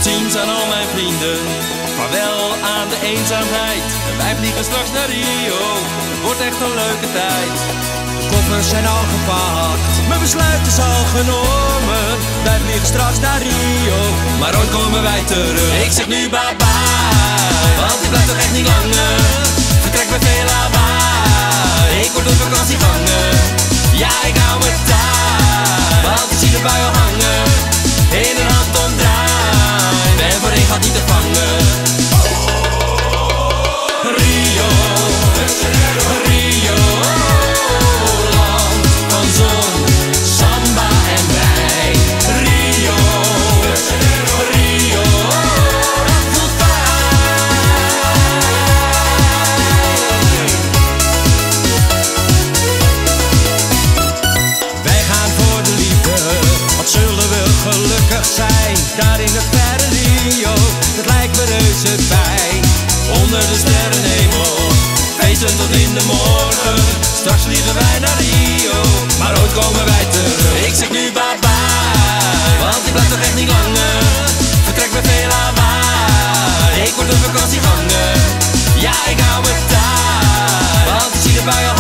ziens aan al mijn vrienden, vaarwel aan de eenzaamheid. En wij vliegen straks naar Rio, het wordt echt een leuke tijd. De koffers zijn al gepakt, mijn besluit is al genomen. Wij vliegen straks naar Rio, maar ooit komen wij terug. Ik zeg nu bye bye, want ik blijf toch echt niet langer. Vertrek met veel lawaai, ik word op vakantie gangen. Ja, ik hou me taai, want ik zie de bui al hangen. In een hand omdraai, ben voor één gat niet te vangen. Rio, Rio, land van zon, samba en wijn. Rio, Rio, dat voelt fijn. wij gaan voor de liefde, wat zullen we gelukkig zijn. Daar in het verre Rio, het lijkt me reuze fijn. Onder de sterrenhemel, feesten tot in de morgen. Straks vliegen wij naar Rio, maar ooit komen wij terug. Ik zeg nu bye bye, want ik blijf toch echt niet langer. Vertrek met veel lawaai, ik word op vakantie gangen. Ja, ik hou me taai, want ik zie de bui al